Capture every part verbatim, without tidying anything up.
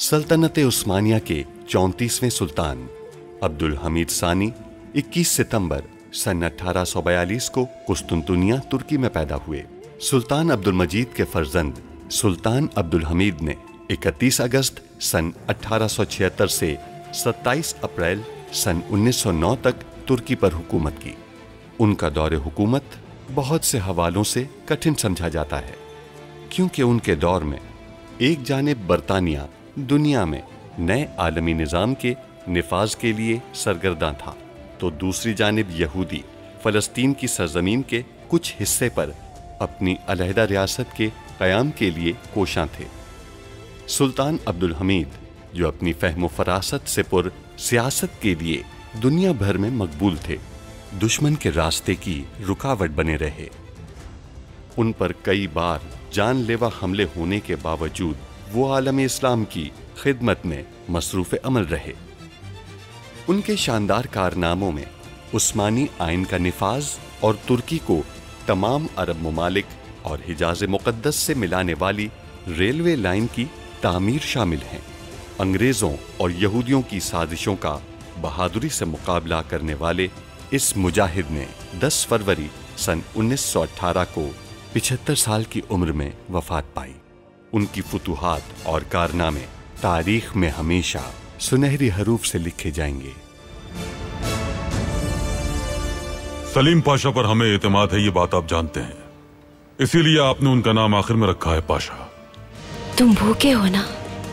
सल्तनत उस्मानिया के चौंतीसवें सुल्तान अब्दुल हमीद सानी इक्कीस सितंबर सन अठारह सौ बयालीस को कुस्तुनतुनिया तुर्की में पैदा हुए। सुल्तान अब्दुल मजीद के फर्जंद सुल्तान अब्दुल हमीद ने इकतीस अगस्त सन अठारह सौ छिहत्तर से सत्ताईस अप्रैल सन उन्नीस सौ नौ तक तुर्की पर हुकूमत की। उनका दौरे हुकूमत बहुत से हवालों से कठिन समझा जाता है, क्योंकि उनके दौर में एक जानिब बरतानिया दुनिया में नए आलमी निज़ाम के निफाज के लिए सरगर्दा था, तो दूसरी जानिब यहूदी फ़लस्तीन की सरजमीन के कुछ हिस्से पर अपनी अलहदा रियासत के क़याम के लिए कोशां थे। सुल्तान अब्दुल हमीद, जो अपनी फ़हम फ़रासत से पुर सियासत के लिए दुनिया भर में मकबूल थे, दुश्मन के रास्ते की रुकावट बने रहे। उन पर कई बार जानलेवा हमले होने के बावजूद वो आलम इस्लाम की खिदमत में मसरूफ़ अमल रहे। उनके शानदार कारनामों में उस्मानी आइन का निफाज और तुर्की को तमाम अरब ममालिक और हिजाज मुक़द्दस से मिलाने वाली रेलवे लाइन की तामीर शामिल हैं। अंग्रेज़ों और यहूदियों की साजिशों का बहादुरी से मुकाबला करने वाले इस मुजाहिद ने दस फरवरी सन उन्नीस सौ अठारह को पिछहत्तर साल की उम्र में वफात पाई। उनकी फुतूहात और कारनामे तारीख में हमेशा सुनहरी हरूफ से लिखे जाएंगे। सलीम पाशा पर हमें एतमाद है, ये बात आप जानते हैं, इसीलिए आपने उनका नाम आखिर में रखा है पाशा। तुम भूखे हो ना?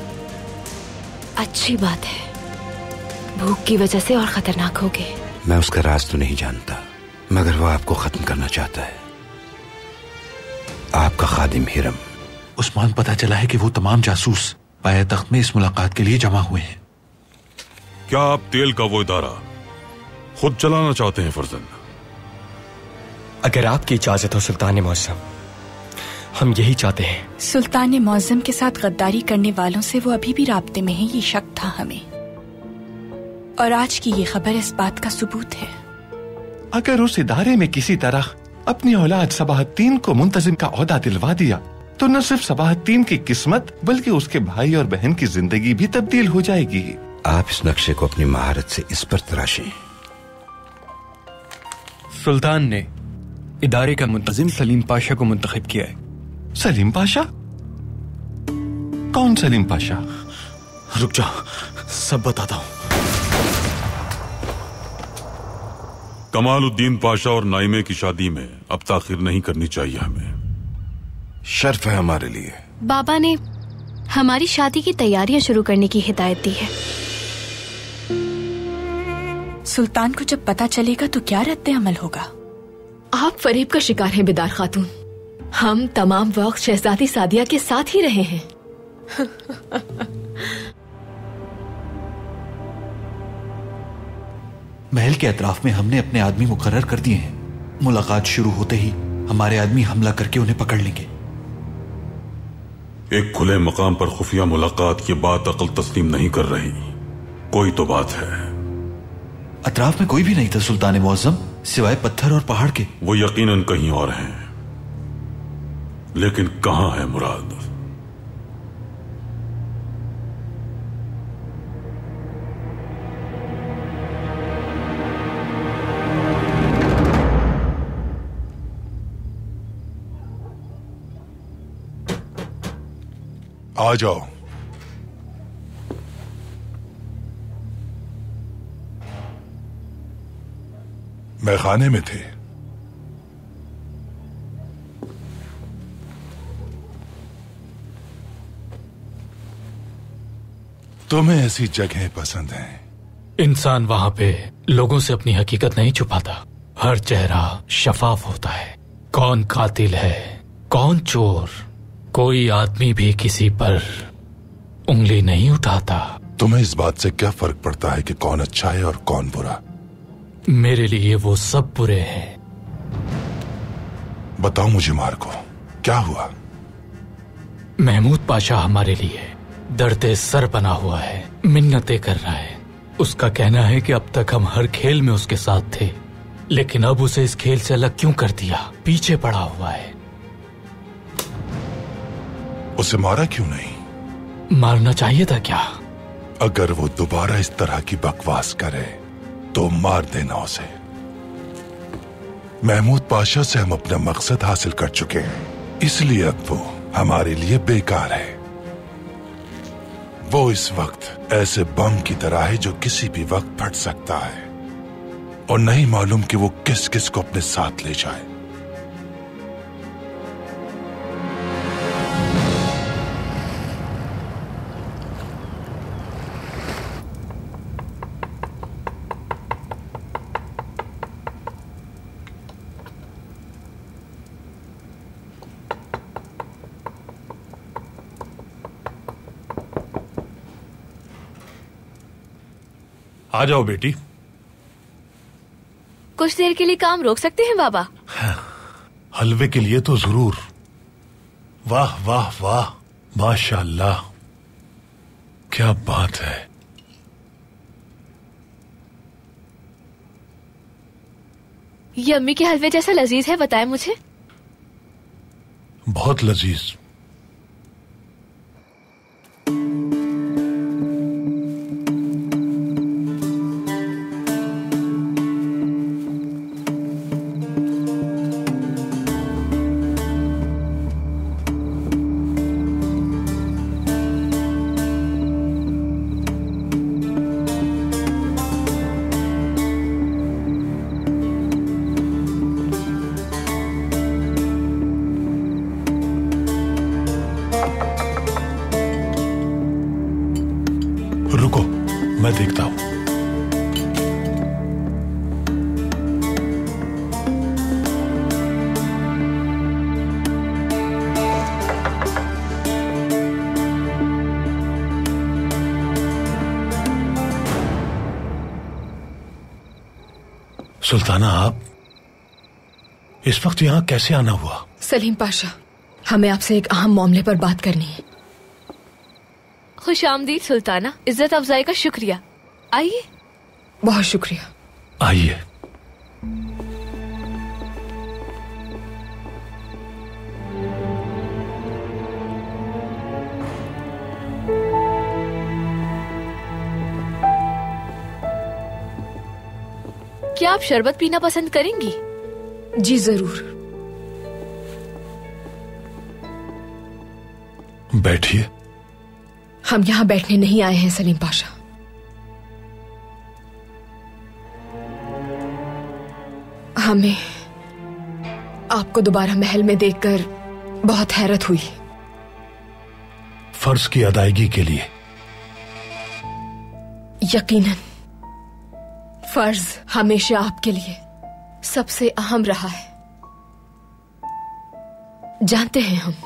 अच्छी बात है, भूख की वजह से और खतरनाक होगे। मैं उसका राज तो नहीं जानता, मगर वो आपको खत्म करना चाहता है। आपका खादिम हिरम। उस्मान, पता चला है कि वो तमाम जासूस पाया तख्त में इस मुलाकात के लिए जमा हुए हैं। क्या आप तेल का वो इदारा खुद चलाना चाहते हैं फर्जंद? अगर आपकी इजाजत हो सुल्तान मौज़म, हम यही चाहते हैं। सुल्तान मौज़म के साथ गद्दारी करने वालों से वो अभी भी राब्ते में है, ये शक था हमें, और आज की ये खबर इस बात का सबूत है। अगर उस इदारे में किसी तरह अपनी औलाद सबाहत्तीन को मुंतजिम का ओहदा दिलवा दिया तो न सिर्फ सबाहत्तीन की किस्मत बल्कि उसके भाई और बहन की जिंदगी भी तब्दील हो जाएगी। आप इस नक्शे को अपनी महारत से इस पर तराशें। सुल्तान ने इदारे का मुंतजिम सलीम पाशा को मुंतखब किया है। सलीम पाशा? कौन सलीम पाशा? रुक जा, सब बताता हूँ। कमालुद्दीन पाशा और नाइमे की शादी में अब ताखिर नहीं करनी चाहिए हमें। शर्फ है हमारे लिए। बाबा ने हमारी शादी की तैयारियां शुरू करने की हिदायत दी है। सुल्तान को जब पता चलेगा तो क्या रद्द अमल होगा? आप फरेब का शिकार हैं बिदार खातून। हम तमाम वक्त शहजादी सादिया के साथ ही रहे हैं। महल के अतराफ में हमने अपने आदमी मुकर्रर कर दिए हैं। मुलाकात शुरू होते ही हमारे आदमी हमला करके उन्हें पकड़ लेंगे। एक खुले मकाम पर खुफिया मुलाकात, ये बात अकल तस्लीम नहीं कर रही। कोई तो बात है। अतराफ में कोई भी नहीं था सुल्तान मौज़म, सिवाय पत्थर और पहाड़ के। वो यकीनन कहीं और हैं, लेकिन कहां है मुराद? आ जाओ। मैं खाने में थे। तुम्हें ऐसी जगहें पसंद हैं? इंसान वहां पे लोगों से अपनी हकीकत नहीं छुपाता। हर चेहरा शफाफ होता है। कौन कातिल है, कौन चोर, कोई आदमी भी किसी पर उंगली नहीं उठाता। तुम्हें इस बात से क्या फर्क पड़ता है कि कौन अच्छा है और कौन बुरा? मेरे लिए वो सब बुरे हैं। बताओ मुझे मार्को, क्या हुआ? महमूद पाशा हमारे लिए दर्दे सर बना हुआ है, मिन्नतें कर रहा है। उसका कहना है कि अब तक हम हर खेल में उसके साथ थे, लेकिन अब उसे इस खेल से अलग क्यों कर दिया? पीछे पड़ा हुआ है। उसे मारा क्यों नहीं? मारना चाहिए था क्या? अगर वो दोबारा इस तरह की बकवास करे तो मार देना उसे। महमूद पाशा से हम अपना मकसद हासिल कर चुके हैं, इसलिए अब वो हमारे लिए बेकार है। वो इस वक्त ऐसे बम की तरह है जो किसी भी वक्त फट सकता है और नहीं मालूम कि वो किस किस को अपने साथ ले जाए। आ जाओ बेटी। कुछ देर के लिए काम रोक सकते हैं बाबा? हलवे के लिए तो जरूर। वाह वाह वाह, माशाअल्लाह, क्या बात है। ये अम्मी के हलवे जैसा लजीज है, बताएं मुझे। बहुत लजीज। रुको, मैं देखता हूं। सुल्ताना, आप इस वक्त यहां कैसे आना हुआ? सलीम पाशा, हमें आपसे एक अहम मामले पर बात करनी है। खुश आमदीद सुल्ताना, इज्जत अफजाई का शुक्रिया। आइए। बहुत शुक्रिया। आइए। क्या आप शरबत पीना पसंद करेंगी? जी जरूर। बैठिए। हम यहाँ बैठने नहीं आए हैं सलीम पाशा। हमें आपको दोबारा महल में देखकर बहुत हैरत हुई। फर्ज की अदायगी के लिए? यकीनन। फर्ज हमेशा आपके लिए सबसे अहम रहा है, जानते हैं हम।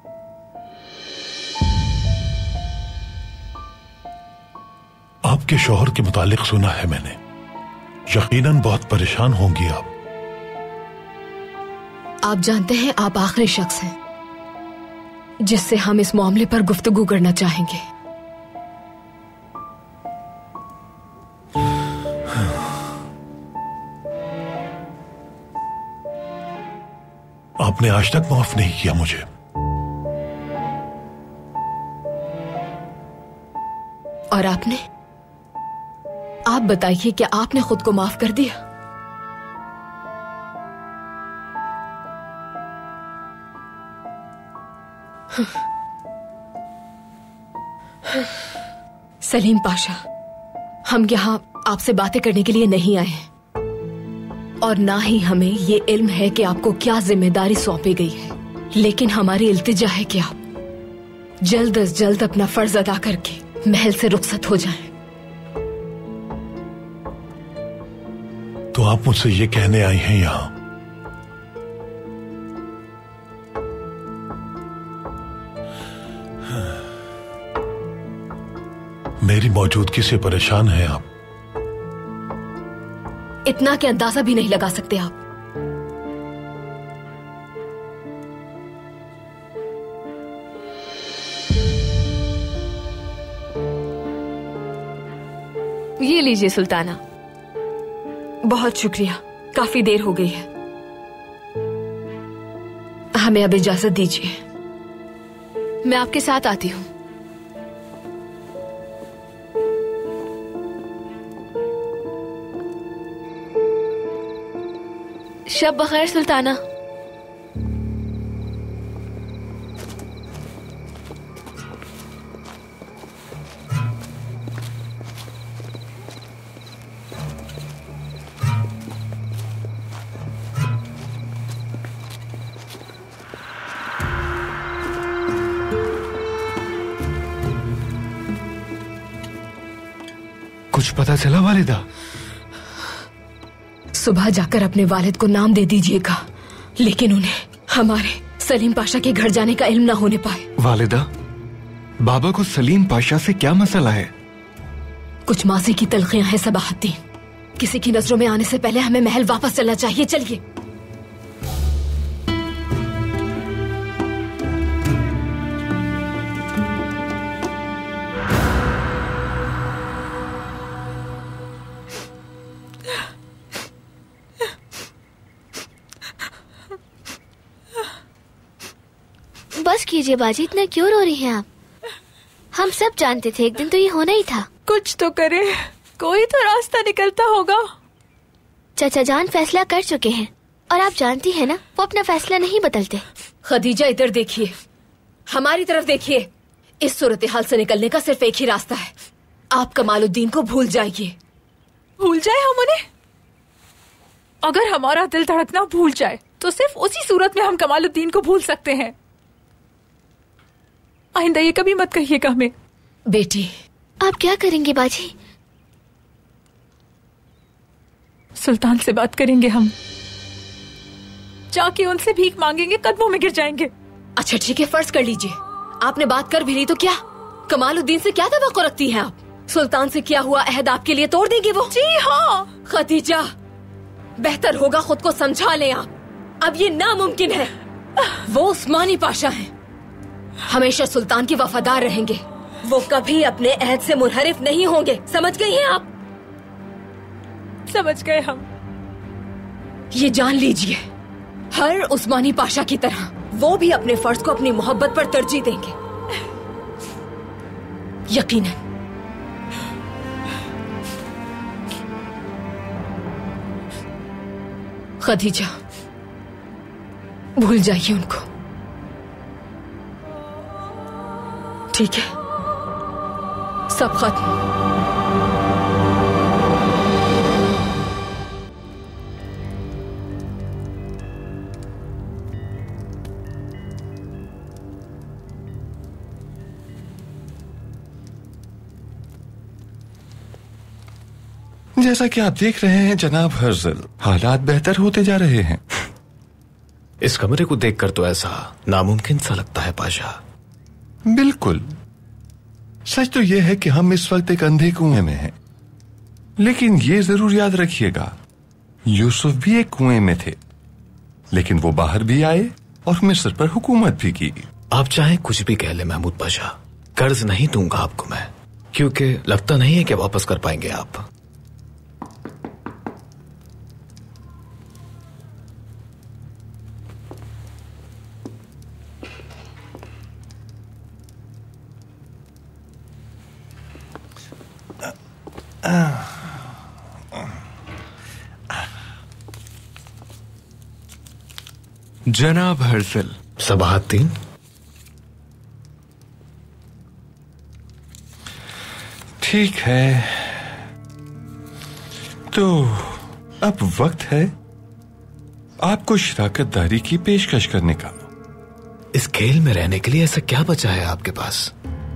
आपके शौहर के मुतालिक सुना है मैंने, यकीनन बहुत परेशान होंगी आप। आप जानते हैं आप आखिरी शख्स हैं जिससे हम इस मामले पर गुफ्तगू करना चाहेंगे। आपने आज तक माफ नहीं किया मुझे। और आपने? आप बताइए, क्या आपने खुद को माफ कर दिया? सलीम पाशा, हम यहाँ आपसे बातें करने के लिए नहीं आए हैं और ना ही हमें ये इल्म है कि आपको क्या जिम्मेदारी सौंपी गई है, लेकिन हमारी इल्तिजा है कि आप जल्द अज जल्द अपना फर्ज अदा करके महल से रुखसत हो जाएं। तो आप मुझसे ये कहने आई हैं यहां? मेरी मौजूदगी से परेशान हैं आप? इतना कि अंदाजा भी नहीं लगा सकते आप। ये लीजिए सुल्ताना। बहुत शुक्रिया, काफी देर हो गई है, हमें अब इजाजत दीजिए। मैं आपके साथ आती हूँ। शब बखैर सुल्ताना। कुछ पता चला वालिदा? सुबह जाकर अपने वालिद को नाम दे दीजिएगा, लेकिन उन्हें हमारे सलीम पाशा के घर जाने का इल्म ना होने पाए। वालिदा, बाबा को सलीम पाशा से क्या मसला है? कुछ मासी की तलखियां हैं सबाहद्दीन। किसी की नजरों में आने से पहले हमें महल वापस चलना चाहिए। चलिए। बस कीजिए बाजी, इतना क्यों रो रही हैं आप? हम सब जानते थे एक दिन तो ये होना ही था। कुछ तो करे, कोई तो रास्ता निकलता होगा। चाचा जान फैसला कर चुके हैं और आप जानती हैं ना, वो अपना फैसला नहीं बदलते। खदीजा, इधर देखिए, हमारी तरफ देखिए। इस सूरत हाल से निकलने का सिर्फ एक ही रास्ता है। आप कमालुद्दीन को भूल जाइए। भूल जाए हम उन्हें? अगर हमारा दिल धड़कना भूल जाए तो सिर्फ उसी सूरत में हम कमालुद्दीन को भूल सकते हैं। आइंदा ये कभी मत कहिएगा हमें। बेटी, आप क्या करेंगे बाजी? सुल्तान से बात करेंगे हम, जाके उनसे भीख मांगेंगे, कदमों में गिर जाएंगे। अच्छा ठीक है, फर्ज कर लीजिए आपने बात कर भी ली तो क्या? कमालुद्दीन से क्या तवक्को रखती हैं आप? सुल्तान से क्या हुआ अहद आपके लिए तोड़ देंगे वो? जी हाँ। खदीजा, बेहतर होगा खुद को समझा लें आप। अब ये नामुमकिन है। वो उस्मानी पाशा हैं, हमेशा सुल्तान की वफादार रहेंगे। वो कभी अपने अहद से मुनहरिफ नहीं होंगे। समझ गई हैं आप? समझ गए हम। ये जान लीजिए, हर उस्मानी पाशा की तरह वो भी अपने फर्ज को अपनी मोहब्बत पर तरजीह देंगे। यकीनन। खदीजा, भूल जाइए उनको, ठीक है? सब खत्म। जैसा कि आप देख रहे हैं जनाब हर्जल, हालात बेहतर होते जा रहे हैं। इस कमरे को देखकर तो ऐसा नामुमकिन सा लगता है पाशा। बिल्कुल। सच तो यह है कि हम इस वक्त एक अंधे कुएं में हैं, लेकिन ये जरूर याद रखिएगा, यूसुफ भी एक कुएं में थे, लेकिन वो बाहर भी आए और मिस्र पर हुकूमत भी की। आप चाहे कुछ भी कह ले महमूद पाशा, कर्ज नहीं दूंगा आपको मैं, क्योंकि लगता नहीं है कि वापस कर पाएंगे आप। जनाब हर्जल। सबाहद्दीन। ठीक है, तो अब वक्त है आपको शराकतदारी की पेशकश करने का। इस खेल में रहने के लिए ऐसा क्या बचा है आपके पास?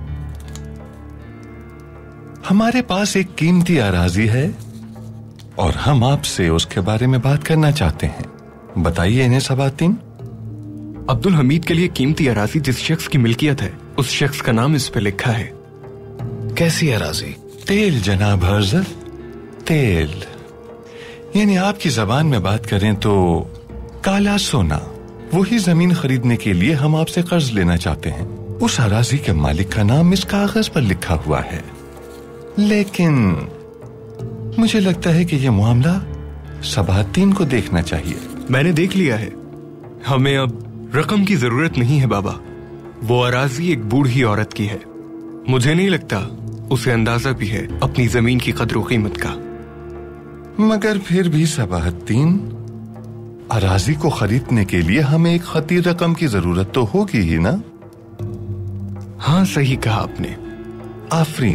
हमारे पास एक कीमती अराजी है और हम आपसे उसके बारे में बात करना चाहते हैं। बताइए इन्हें सबाहद्दीन। अब्दुल हमीद के लिए कीमती अराजी जिस शख्स की मिल्कियत है, उस शख्स का नाम इस पे लिखा है। कैसी अराजी? तेल जनाब हर्जल, तेल। यानी आपकी जबान में बात करें तो काला सोना। वही जमीन खरीदने के लिए हम आपसे कर्ज लेना चाहते हैं। उस अराजी के मालिक का नाम इस कागज पर लिखा हुआ है, लेकिन मुझे लगता है कि यह मामला सबाहद्दीन को देखना चाहिए। मैंने देख लिया है, हमें अब रकम की जरूरत नहीं है बाबा। वो अराजी एक बूढ़ी औरत की है, मुझे नहीं लगता उसे अंदाजा भी है अपनी जमीन की कदर कीमत का। मगर फिर भी सबाहद्दीन, अराजी को खरीदने के लिए हमें एक खती रकम की जरूरत तो होगी ही ना? हाँ, सही कहा आपने। आफरीन।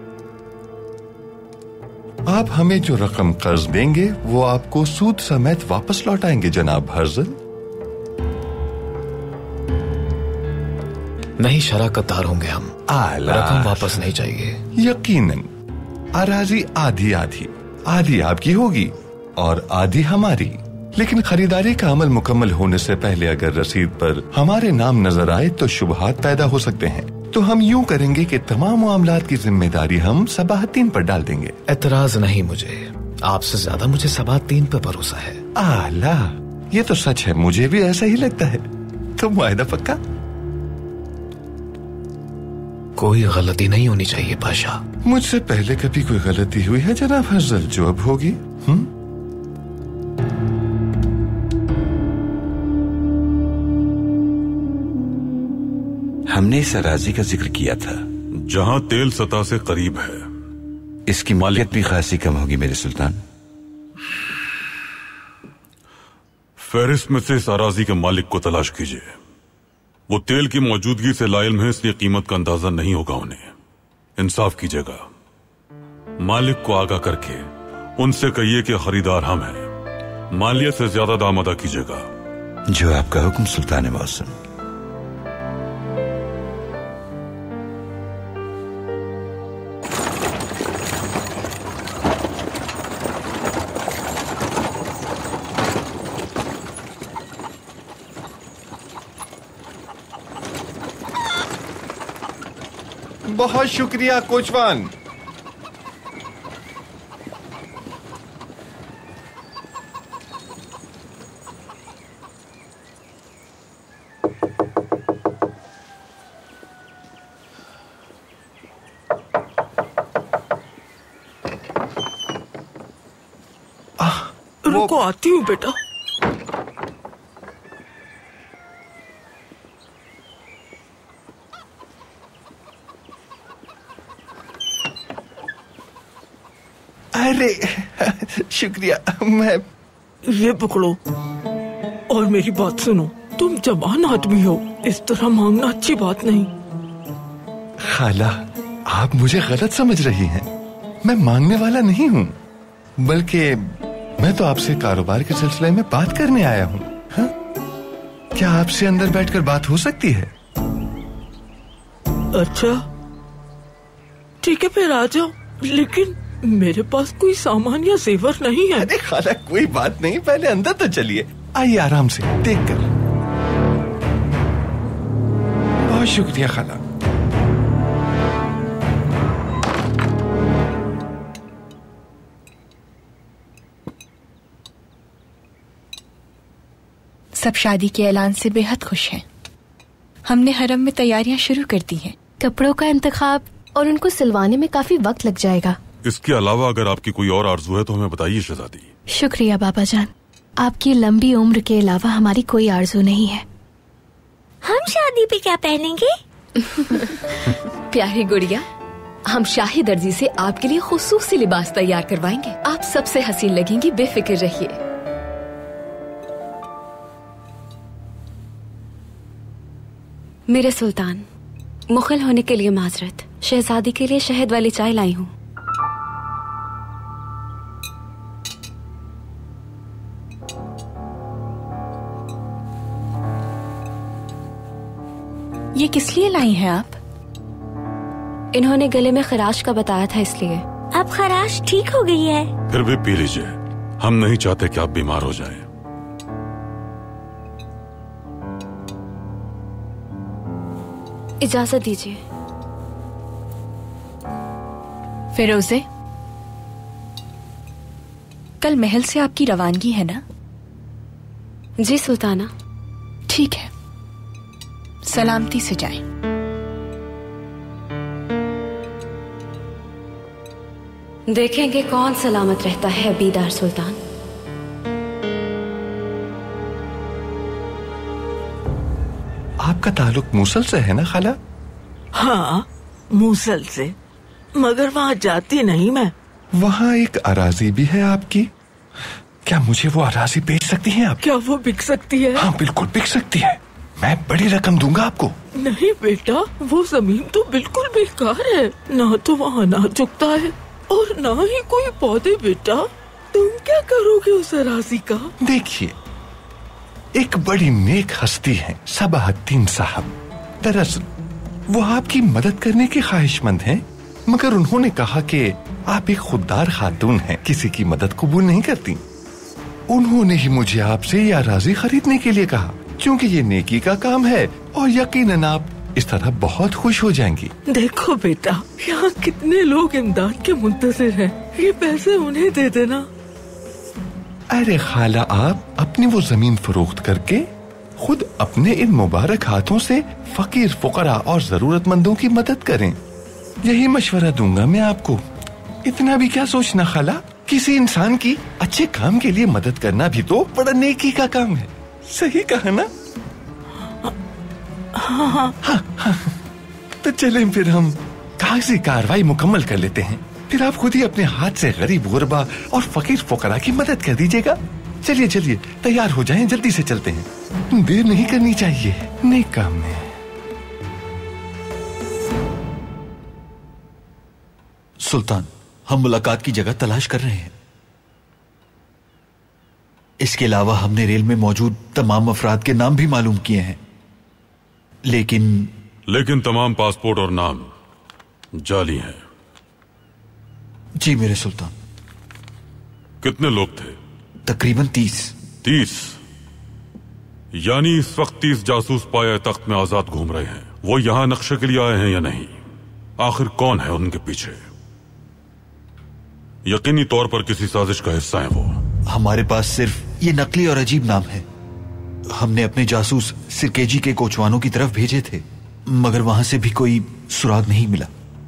आप हमें जो रकम कर्ज देंगे वो आपको सूद समेत वापस लौटाएंगे जनाब हर्जल। नहीं, शराकतदार होंगे हम। रकम वापस नहीं चाहिए। यकीनन। अराजी आधी आधी आधी आपकी होगी और आधी हमारी, लेकिन खरीदारी का अमल मुकम्मल होने से पहले अगर रसीद पर हमारे नाम नजर आए तो शुबहात पैदा हो सकते हैं। तो हम यूं करेंगे कि तमाम मामलात की जिम्मेदारी हम सबाहतीन पर डाल देंगे। एतराज नहीं मुझे, आपसे ज्यादा मुझे सबाहतीन पर भरोसा है। आला, ये तो सच है, मुझे भी ऐसा ही लगता है। तो मुआहदा पक्का? कोई गलती नहीं होनी चाहिए पाशा। मुझसे पहले कभी कोई गलती हुई है जनाब हर्जल जो अब होगी? हम्म? हमने इस अराजी का जिक्र किया था जहां तेल सतह से करीब है। इसकी मालियत भी खासी कम होगी मेरे सुल्तान। फहरिस्त में से इस अराजी के मालिक को तलाश कीजिए। वो तेल की मौजूदगी से लाइल्म है, इसलिए कीमत का अंदाजा नहीं होगा उन्हें। इंसाफ कीजिएगा। मालिक को आगाह करके उनसे कहिए कि खरीदार हम हैं। मालियत से ज्यादा दाम अदा कीजिएगा। जो आपका हुक्म सुल्तान मौसम। बहुत शुक्रिया कोचवान। रुको, आती हूँ बेटा। अरे शुक्रिया। मैं ये पकड़ो और मेरी बात सुनो। तुम जवान आदमी हो, इस तरह मांगना अच्छी बात नहीं। खाला, आप मुझे गलत समझ रही हैं। मैं मांगने वाला नहीं हूँ, बल्कि मैं तो आपसे कारोबार के सिलसिले में बात करने आया हूँ। हाँ? क्या आपसे अंदर बैठकर बात हो सकती है? अच्छा ठीक है, फिर आ जाओ, लेकिन मेरे पास कोई सामान या जेवर नहीं है। अरे खाला, कोई बात नहीं, पहले अंदर तो चलिए। आइए आराम से देख कर। बहुत शुक्रिया खाला। सब शादी के ऐलान से बेहद खुश हैं। हमने हरम में तैयारियां शुरू कर दी हैं। कपड़ों का इंतखाब और उनको सिलवाने में काफी वक्त लग जाएगा। इसके अलावा अगर आपकी कोई और आरज़ू है तो हमें बताइए शहजादी। शुक्रिया बाबा जान, आपकी लंबी उम्र के अलावा हमारी कोई आरज़ू नहीं है। हम शादी पे क्या पहनेंगे? प्यारी गुड़िया, हम शाही दर्जी से आपके लिए खुसूसी लिबास तैयार करवाएंगे। आप सबसे हसीन लगेंगी, बेफिक्र रहिए। मेरे सुल्तान, मुखल होने के लिए माजरत। शहजादी के लिए शहद वाली चाय लाई हूँ। ये किस लिए लाई हैं आप? इन्होंने गले में खराश का बताया था, इसलिए। अब खराश ठीक हो गई है। फिर भी पी लीजिए, हम नहीं चाहते कि आप बीमार हो जाएं। इजाजत दीजिए। फिरोजे, कल महल से आपकी रवानगी है ना? जी सुल्ताना। ठीक है, सलामती से जाएं। देखेंगे कौन सलामत रहता है बीदार सुल्तान। आपका ताल्लुक मूसल से है ना खाला? हाँ, मूसल से, मगर वहाँ जाती नहीं मैं। वहाँ एक अराजी भी है आपकी। क्या मुझे वो अराजी बेच सकती हैं आप? क्या वो बिक सकती है? हाँ बिल्कुल बिक सकती है, मैं बड़ी रकम दूंगा आपको। नहीं बेटा, वो जमीन तो बिल्कुल बेकार है, ना तो वहाँ अनाज उगता है और ना ही कोई पौधे। बेटा तुम क्या करोगे उस अराजी का? देखिए, एक बड़ी नेक हस्ती है सबाहद्दीन साहब। दरअसल वो आपकी मदद करने के ख्वाहिशमंद हैं, मगर उन्होंने कहा कि आप एक खुददार खातून हैं, किसी की मदद कबूल नहीं करती। उन्होंने ही मुझे आपसे ये अराजी खरीदने के लिए कहा, क्योंकि ये नेकी का काम है और यकीनन आप इस तरह बहुत खुश हो जाएंगी। देखो बेटा, यहाँ कितने लोग इमदाद के मुंतज़िर हैं, ये पैसे उन्हें दे देना। अरे खाला, आप अपनी वो जमीन फरोख्त करके खुद अपने इन मुबारक हाथों से फकीर फुकरा और जरूरतमंदों की मदद करें, यही मशवरा दूंगा मैं आपको। इतना भी क्या सोचना खाला, किसी इंसान की अच्छे काम के लिए मदद करना भी तो बड़ा नेकी का काम है। सही कहा ना? हाँ हाँ हाँ, हाँ। तो चलें फिर हम कागजी कार्रवाई मुकम्मल कर लेते हैं, फिर आप खुद ही अपने हाथ से गरीब गुरबा और फकीर फुकरा की मदद कर दीजिएगा। चलिए चलिए तैयार हो जाएं, जल्दी से चलते हैं, देर नहीं करनी चाहिए नेक काम में। सुल्तान, हम मुलाकात की जगह तलाश कर रहे हैं। इसके अलावा हमने रेल में मौजूद तमाम अफराद के नाम भी मालूम किए हैं, लेकिन लेकिन तमाम पासपोर्ट और नाम जाली हैं। जी मेरे सुल्तान। कितने लोग थे? तकरीबन तीस। तीस? यानी इस वक्त तीस जासूस पाए तख्त में आजाद घूम रहे हैं। वो यहाँ नक्शे के लिए आए हैं या नहीं? आखिर कौन है उनके पीछे? यकीनी तौर पर किसी साजिश का हिस्सा है वो। हमारे पास सिर्फ ये नकली और अजीब नाम है। हमने अपने जासूस सिरकेजी के कोचवानों की तरफ भेजे थे, मगर वहां से भी कोई सुराग नहीं मिला।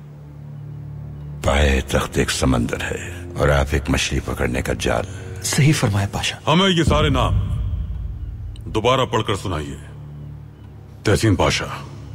पाए तख्त एक समंदर है और आप एक मछली पकड़ने का जाल। सही फरमाया पाशा। हमें ये सारे नाम दोबारा पढ़कर सुनाइए। तहसीन पाशा।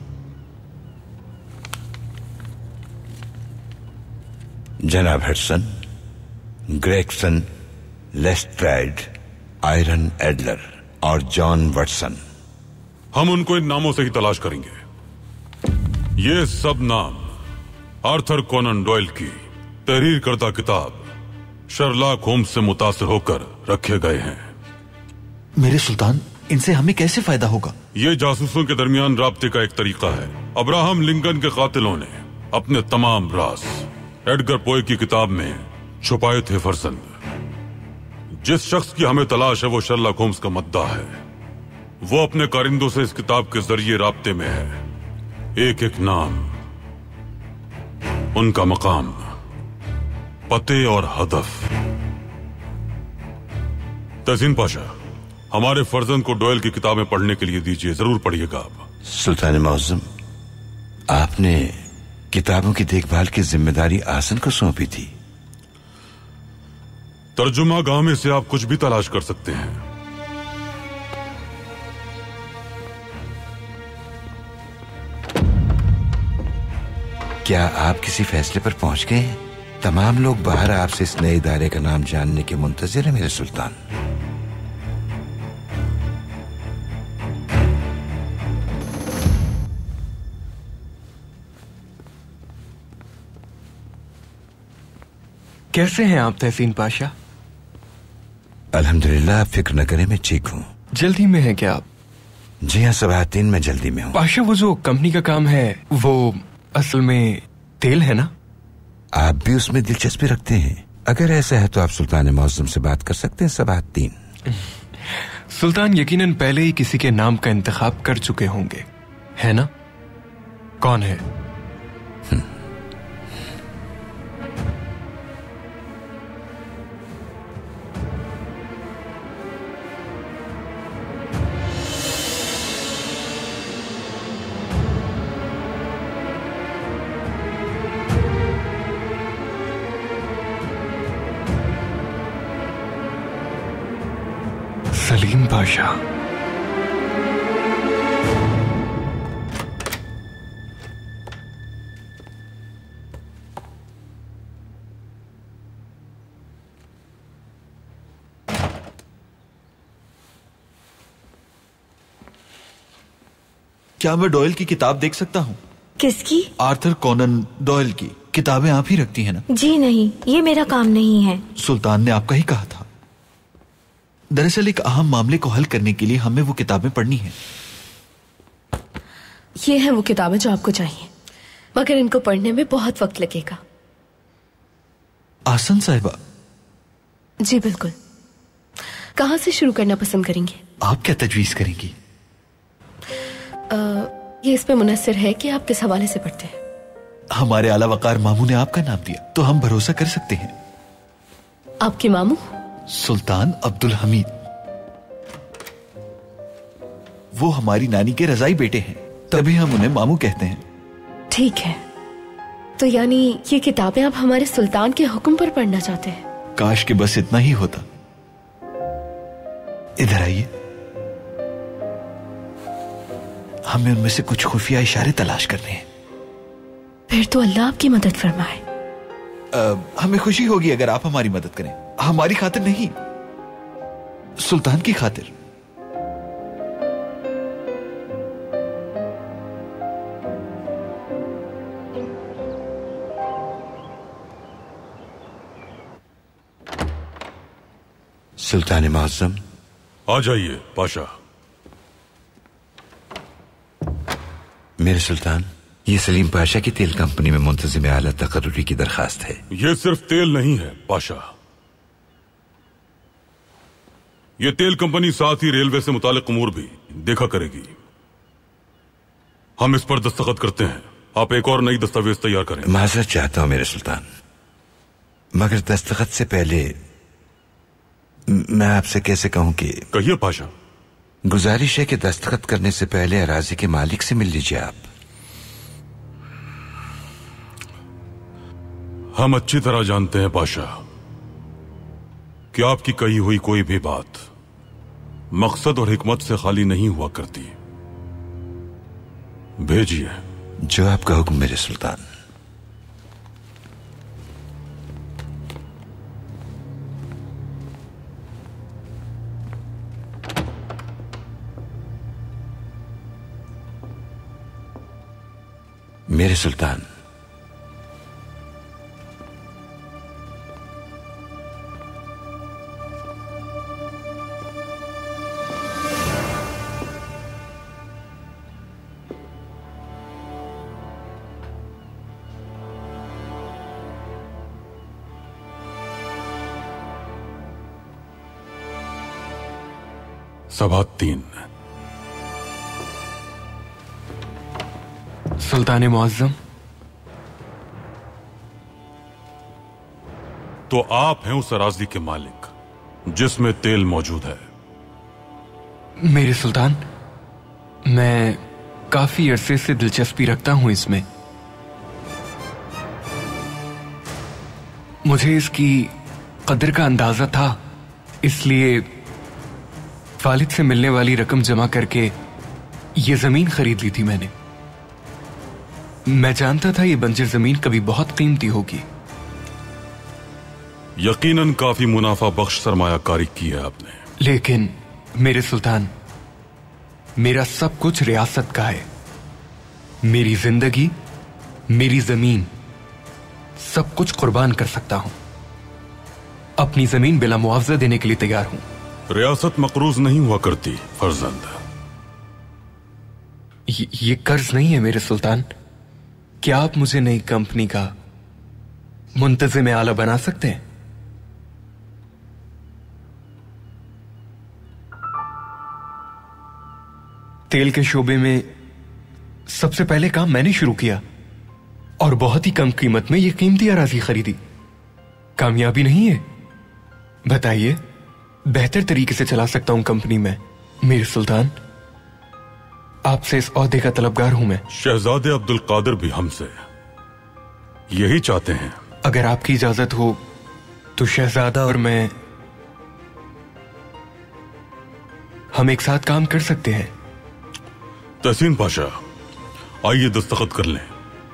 जनाब Hudson, Gregson, Lestrade, Irene Adler और जॉन वटसन। हम उनको इन नामों से ही तलाश करेंगे। ये सब नाम आर्थर कोनन डॉयल की तहरीर करदा किताब शर्लॉक होम्स से मुतासिर होकर रखे गए हैं। मेरे सुल्तान, इनसे हमें कैसे फायदा होगा? ये जासूसों के दरमियान राब्ते का एक तरीका है। अब्राहम लिंकन के कातिलों ने अपने तमाम राज एडगर पोए की किताब में छुपाए थे। फरजंद, जिस शख्स की हमें तलाश है वो शर्लॉक होम्स का मद्दा है। वो अपने कारिंदों से इस किताब के जरिए राब्ते में है। एक एक नाम, उनका मकाम, पते और हदफ। तहसीन पाशा, हमारे फर्जंद को डॉयल की किताबें पढ़ने के लिए दीजिए। जरूर पढ़िएगा आप। सुल्तान मौज़म, आपने किताबों की देखभाल की जिम्मेदारी आसन को सौंपी थी। तर्जुमा गाह में से आप कुछ भी तलाश कर सकते हैं। क्या आप किसी फैसले पर पहुंच गए हैं? तमाम लोग बाहर आपसे इस नए इदारे का नाम जानने के मुंतजिर है मेरे सुल्तान। कैसे हैं आप तहसीन पाशा? अल्हम्दुलिल्लाह, आप फिक्र न करें, मैं ठीक हूँ। जल्दी में है क्या आप? जी हाँ सबाहद्दीन, मैं जल्दी में हूँ। पाशा, वो जो कंपनी का काम है वो असल में तेल है ना? आप भी उसमें दिलचस्पी रखते हैं? अगर ऐसा है तो आप सुल्तान मौज़म से बात कर सकते हैं सबाहद्दीन। सुल्तान यकीनन पहले ही किसी के नाम का इंतखाब कर चुके होंगे, है ना? कौन है? सलीम पाशा। क्या मैं डॉयल की किताब देख सकता हूँ? किसकी? आर्थर कॉनन डॉयल की। किताबें आप ही रखती हैं ना? जी नहीं, ये मेरा काम नहीं है। सुल्तान ने आपका ही कहा था। दरअसल एक अहम मामले को हल करने के लिए हमें वो किताबें पढ़नी हैं। ये हैं वो किताबें जो आपको चाहिए, मगर इनको पढ़ने में बहुत वक्त लगेगा। आसन साहिबा। जी बिल्कुल। कहाँ से शुरू करना पसंद करेंगे? आप क्या तजवीज करेंगी? आ, ये इस पे मुनस्सिर है कि आप किस हवाले से पढ़ते हैं। हमारे आला वकार मामू ने आपका नाम दिया तो हम भरोसा कर सकते हैं। आपके मामू? सुल्तान अब्दुल हमीद। वो हमारी नानी के रजाई बेटे हैं, तभी हम उन्हें मामू कहते हैं। ठीक है, तो यानी ये किताबें आप हमारे सुल्तान के हुक्म पर पढ़ना चाहते हैं? काश कि बस इतना ही होता। इधर आइए, हमें उनमें से कुछ खुफिया इशारे तलाश करने हैं। फिर तो अल्लाह आपकी मदद फरमाए। आ, हमें खुशी होगी अगर आप हमारी मदद करें। हमारी खातिर नहीं, सुल्तान की खातिर। सुल्तान मुअज्जम। आ जाइए पाशा। मेरे सुल्तान, ये सलीम पाशा की तेल कंपनी में मुंतजिम आला तकर्रुरी की दरखास्त है। ये सिर्फ तेल नहीं है पाशा, ये तेल कंपनी साथ ही रेलवे से मुतालिक उमूर भी देखा करेगी। हम इस पर दस्तखत करते हैं, आप एक और नई दस्तावेज तैयार करें। माजरत चाहता हूं मेरे सुल्तान, मगर दस्तखत से पहले मैं आपसे कैसे कहूं कि। कहिए पाशा। गुजारिश है कि दस्तखत करने से पहले अराजी के मालिक से मिल लीजिए आप। हम अच्छी तरह जानते हैं पाशा कि आपकी कही हुई कोई भी बात मकसद और हिकमत से खाली नहीं हुआ करती। भेजिए। जो आपका हुक्म मेरे सुल्तान। मेरे सुल्तान, सभा तीन। सुल्तान मुअज्जम। तो आप हैं उस अराजी के मालिक जिसमें तेल मौजूद है? मेरे सुल्तान, मैं काफी अरसे से दिलचस्पी रखता हूं इसमें। मुझे इसकी कदर का अंदाजा था, इसलिए वालिद से मिलने वाली रकम जमा करके ये जमीन खरीद ली थी मैंने। मैं जानता था ये बंजर जमीन कभी बहुत कीमती होगी। यकीनन काफी मुनाफा बख्श सरमायाकारी की है आपने। लेकिन मेरे सुल्तान, मेरा सब कुछ रियासत का है। मेरी जिंदगी, मेरी जमीन, सब कुछ कुर्बान कर सकता हूं। अपनी जमीन बिला मुआवजा देने के लिए तैयार हूं। रियासत मकरूज नहीं हुआ करती फर्जंद। ये, ये कर्ज नहीं है मेरे सुल्तान। क्या आप मुझे नई कंपनी का मुंतजिम आला बना सकते हैं? तेल के शोबे में सबसे पहले काम मैंने शुरू किया और बहुत ही कम कीमत में यह कीमती अराजी खरीदी। कामयाबी नहीं है? बताइए, बेहतर तरीके से चला सकता हूं कंपनी में। मेरे सुल्तान, आपसे इस ओहदे का तलबगार हूं मैं। शहजादे अब्दुल कादिर भी हमसे यही चाहते हैं। अगर आपकी इजाजत हो तो शहजादा और मैं, हम एक साथ काम कर सकते हैं। तहसीन पाशा, आइए दस्तखत कर लें।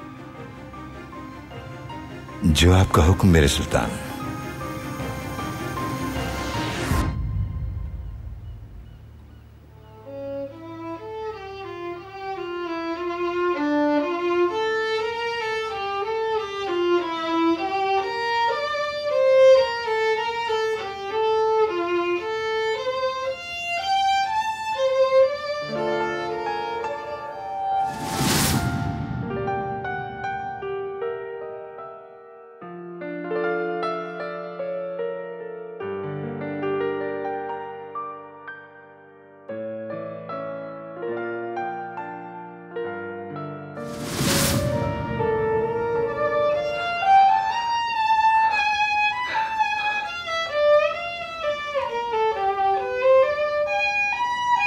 जो आपका हुक्म मेरे सुल्तान।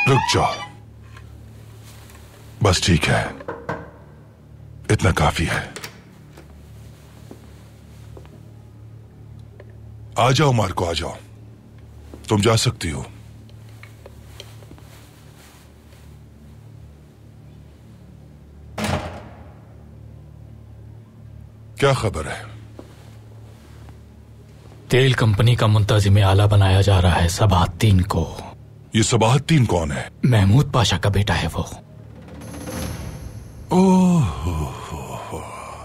रुक जाओ, बस ठीक है, इतना काफी है। आ जाओ मार्को, आ जाओ, तुम जा सकती हो। क्या खबर है? तेल कंपनी का मुंतजिम आला बनाया जा रहा है सबाहत्तीन को। ये सबाहत्तीन कौन है? महमूद पाशा का बेटा है वो। ओह,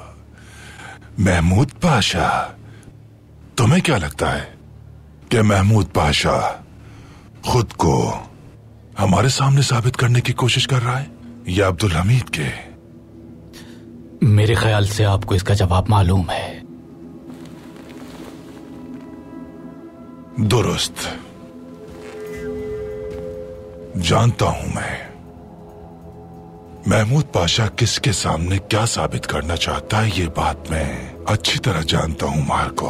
महमूद पाशा। तुम्हें क्या लगता है कि महमूद पाशा खुद को हमारे सामने साबित करने की कोशिश कर रहा है या अब्दुल हमीद के? मेरे ख्याल से आपको इसका जवाब मालूम है। दुरुस्त, जानता हूं मैं महमूद पाशा किसके सामने क्या साबित करना चाहता है। ये बात मैं अच्छी तरह जानता हूं मार्को,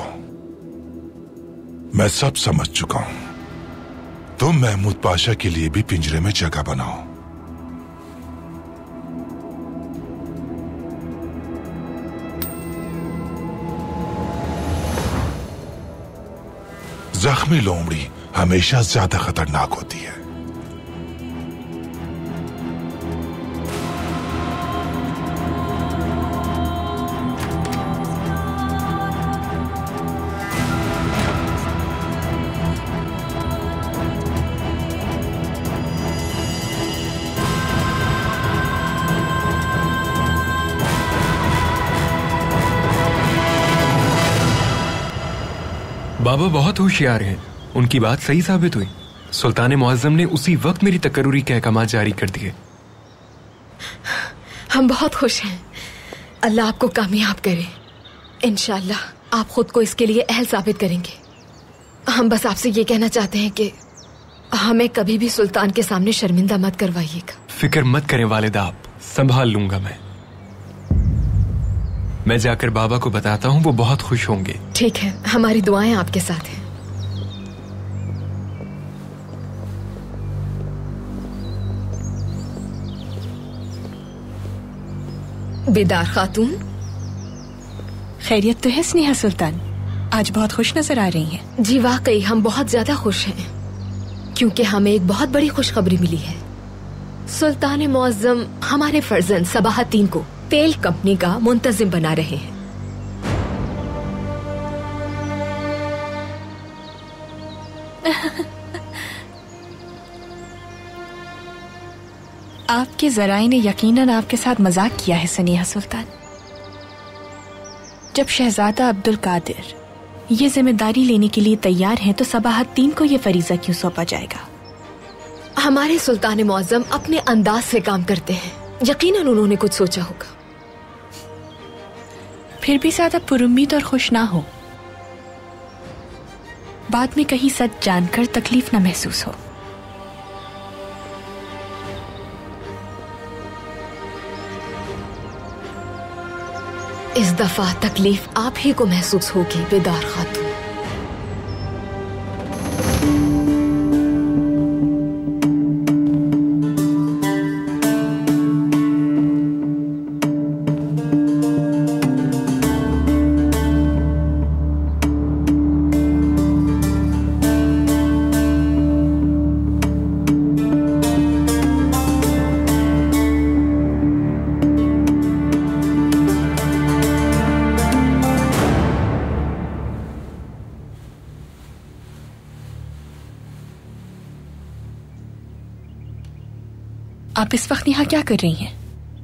मैं सब समझ चुका हूं। तुम महमूद पाशा के लिए भी पिंजरे में जगह बनाओ। जख्मी लोमड़ी हमेशा ज्यादा खतरनाक होती है। बाबा बहुत होशियार हैं, उनकी बात सही साबित हुई। सुल्तान मुअज्जम ने उसी वक्त मेरी तकर्रुरी के अहकाम जारी कर दिए। हम बहुत खुश हैं। अल्लाह आपको कामयाब करे। इंशाअल्लाह आप खुद को इसके लिए अहल साबित करेंगे। हम बस आपसे ये कहना चाहते हैं कि हमें कभी भी सुल्तान के सामने शर्मिंदा मत करवाइएगा। फिक्र मत करें वालिदा, आप संभाल लूंगा मैं। मैं जाकर बाबा को बताता हूँ, वो बहुत खुश होंगे। ठीक है, हमारी दुआएं आपके साथ हैं। बेदार खातून, खैरियत तो है स्नेहा सुल्तान? आज बहुत खुश नजर आ रही हैं। जी वाकई हम बहुत ज्यादा खुश हैं, क्योंकि हमें एक बहुत बड़ी खुशखबरी मिली है। सुल्तान मुअज्जम हमारे फर्जंद सबाहत्तीन को तेल कंपनी का मुंतजिम बना रहे हैं। आपके जराए ने यकीनन आपके साथ मजाक किया है स्नेहा सुल्तान। जब शहजादा अब्दुल कादिर ये जिम्मेदारी लेने के लिए तैयार हैं, तो सबाहत्तीन को ये फरीजा क्यों सौंपा जाएगा? हमारे सुल्तान मुअज्जम अपने अंदाज से काम करते हैं, यकीनन उन्होंने कुछ सोचा होगा। फिर भी ज्यादा पुरुम्मीद और खुश ना हो, बाद में कहीं सच जानकर तकलीफ ना महसूस हो। इस दफा तकलीफ आप ही को महसूस होगी बेदार खातून। आप इस वक्त यहाँ क्या कर रही हैं?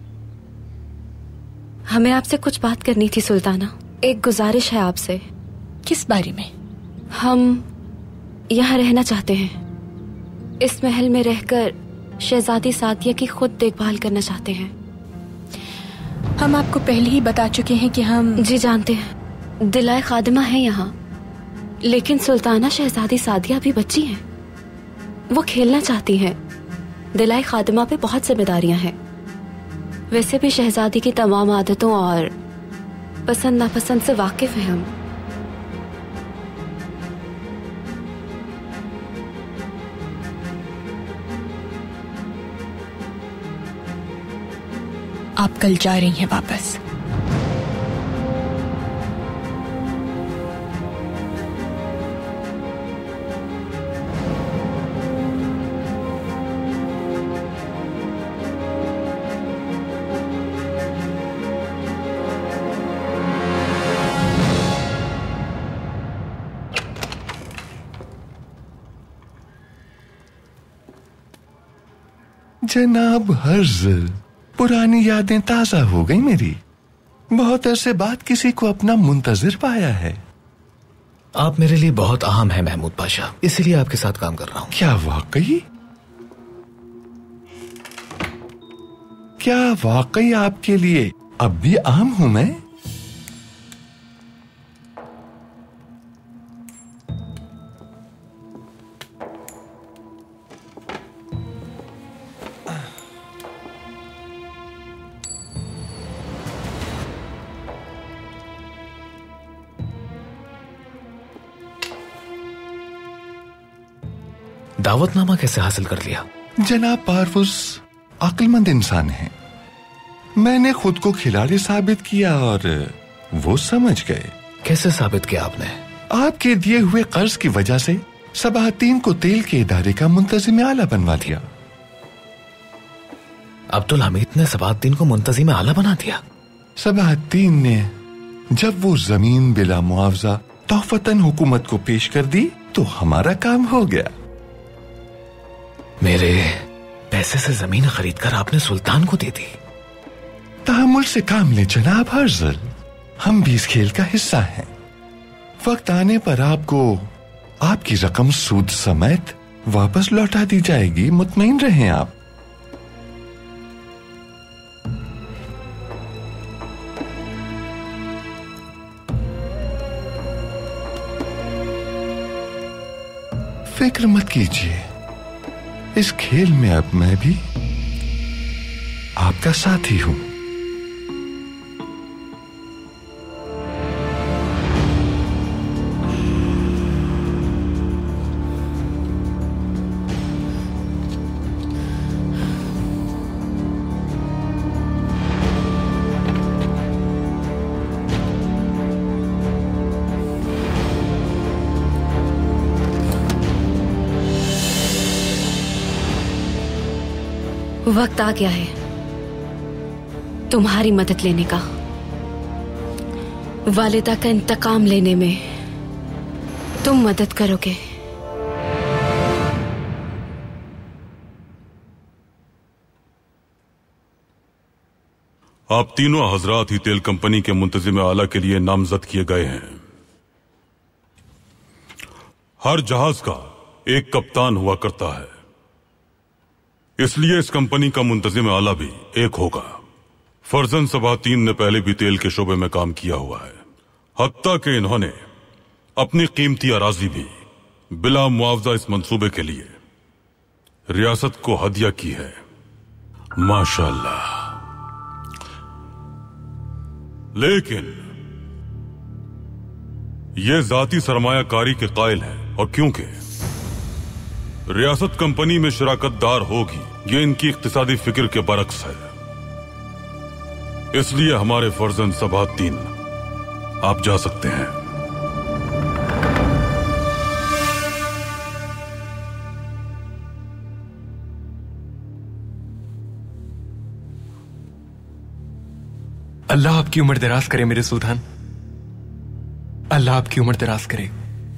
हमें आपसे कुछ बात करनी थी सुल्ताना। एक गुजारिश है आपसे। किस बारे में? हम यहाँ रहना चाहते हैं। इस महल में रहकर शहजादी सादिया की खुद देखभाल करना चाहते हैं। हम आपको पहले ही बता चुके हैं कि हम जी जानते हैं, दिलाए खादिमा है यहाँ, लेकिन सुल्ताना शहजादी सादिया भी बच्ची हैं। वो खेलना चाहती हैं। दिलाई खादिमा पे बहुत जिम्मेदारियां हैं। वैसे भी शहजादी की तमाम आदतों और पसंद नापसंद से वाकिफ हैं हम। आप कल जा रही हैं वापस। जनाब हर्जल, पुरानी यादें ताजा हो गई मेरी। बहुत अरसे बाद किसी को अपना मुंतजिर पाया है। आप मेरे लिए बहुत अहम है महमूद पाशा, इसीलिए आपके साथ काम कर रहा हूं। क्या वाकई? क्या वाकई आपके लिए अब भी अहम हूं मैं? दावतनामा कैसे हासिल कर लिया? जनाब पारवुस अक्लमंद इंसान है। मैंने खुद को खिलाड़ी साबित किया और वो समझ गए। कैसे साबित किया आपने? आपके दिए हुए कर्ज की वजह से सबाहतीन को तेल के इदारे का मुंतजिम आला बनवा दिया। अब्दुल हमीद ने सबाहतीन को मुंतजिम आला बना दिया? सबाहतीन ने जब वो जमीन बिला मुआवजा तोहफतन हुकूमत को पेश कर दी तो हमारा काम हो गया। मेरे पैसे से जमीन खरीदकर आपने सुल्तान को दे दी। तहम्मुल से काम ले जनाब हर्जल, हम भी इस खेल का हिस्सा हैं। वक्त आने पर आपको आपकी रकम सूद समेत वापस लौटा दी जाएगी, मुतमईन रहें आप। फिक्र मत कीजिए, इस खेल में अब मैं भी आपका साथी हूं। वक्त आ गया है तुम्हारी मदद लेने का। वालिदा का इंतकाम लेने में तुम मदद करोगे। आप तीनों हजरात ही तेल कंपनी के मुंतजिम आला के लिए नामजद किए गए हैं। हर जहाज का एक कप्तान हुआ करता है, इसलिए इस कंपनी का मुंतजिम आला भी एक होगा। फर्जन सबाहतीन ने पहले भी तेल के शोबे में काम किया हुआ है, हत्ता कि इन्होंने अपनी कीमती अराजी भी बिला मुआवजा इस मंसूबे के लिए रियासत को हदिया की है। माशाअल्लाह। लेकिन ये जाती सरमायाकारी के कायल है, और क्योंकि रियासत कंपनी में शराकतदार होगी, ये इनकी इक्तिसादी फिक्र के बरक्स है। इसलिए हमारे फर्जन सबाहतीन, आप जा सकते हैं। अल्लाह आपकी उम्र दराज करे मेरे सुल्तान, अल्लाह आपकी उम्र दराज करे।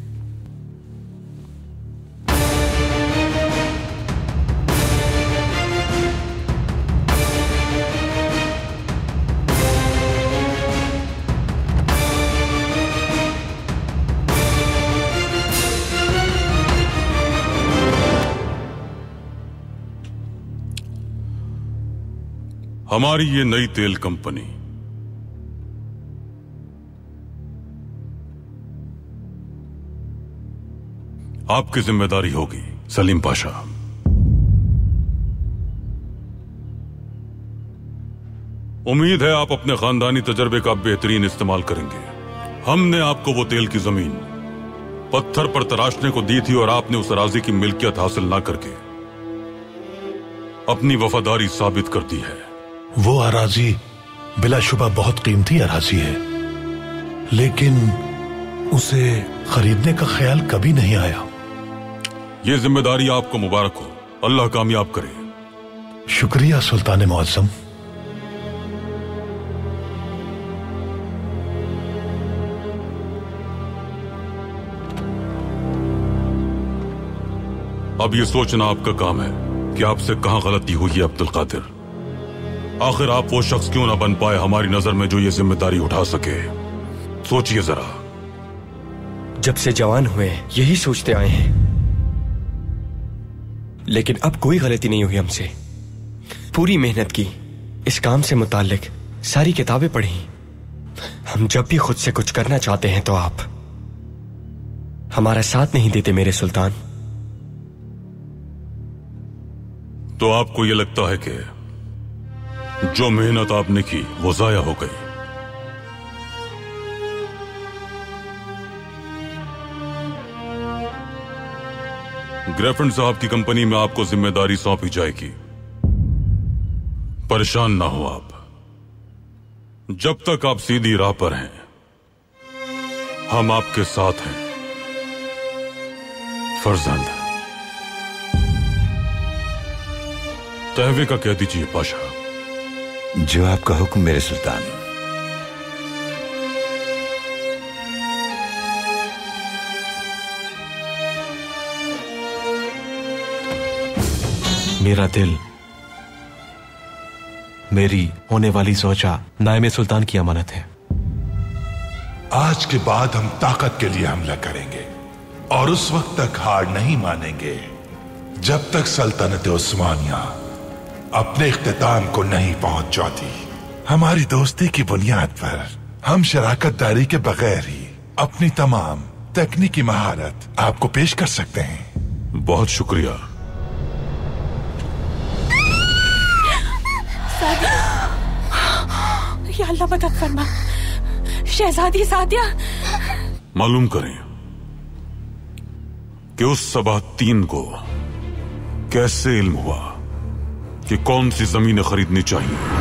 हमारी ये नई तेल कंपनी आपकी जिम्मेदारी होगी सलीम पाशा। उम्मीद है आप अपने खानदानी तजर्बे का बेहतरीन इस्तेमाल करेंगे। हमने आपको वो तेल की जमीन पत्थर पर तराशने को दी थी, और आपने उस अराजी की मिल्कियत हासिल ना करके अपनी वफादारी साबित कर दी है। वो अराजी बिलाशुबा बहुत कीमती अराजी है, लेकिन उसे खरीदने का ख्याल कभी नहीं आया। ये जिम्मेदारी आपको मुबारक हो, अल्लाह कामयाब करे। शुक्रिया सुल्तान मुअज्जम। अब ये सोचना आपका काम है कि आपसे कहां गलती हुई है अब्दुल कादिर। आखिर आप वो शख्स क्यों ना बन पाए हमारी नजर में जो ये जिम्मेदारी उठा सके। सोचिए जरा। जब से जवान हुए यही सोचते आए हैं, लेकिन अब कोई गलती नहीं हुई हमसे। पूरी मेहनत की, इस काम से मुताल्लिक सारी किताबें पढ़ी। हम जब भी खुद से कुछ करना चाहते हैं तो आप हमारा साथ नहीं देते मेरे सुल्तान। तो आपको यह लगता है कि जो मेहनत आपने की वो जाया हो गई? ग्रेफिन साहब की कंपनी में आपको जिम्मेदारी सौंपी जाएगी। परेशान ना हो आप। जब तक आप सीधी राह पर हैं, हम आपके साथ हैं फर्जंद। तहवे का कह दीजिए पाशा। जो आपका हुक्म मेरे सुल्तान। मेरा दिल, मेरी होने वाली सोचा नायमे सुल्तान की अमानत है। आज के बाद हम ताकत के लिए हमला करेंगे और उस वक्त तक हार नहीं मानेंगे जब तक सल्तनत उस्मानिया अपने इख्तिताम को नहीं पहुंच जाती। हमारी दोस्ती की बुनियाद पर हम शराकतदारी के बगैर ही अपनी तमाम तकनीकी महारत आपको पेश कर सकते हैं। बहुत शुक्रिया। या अल्लाह मदद फरमा। शहजादी सादिया। मालूम करें कि उस सबातीन को कैसे इल्म हुआ कि कौन सी जमीनें खरीदनी चाहिए।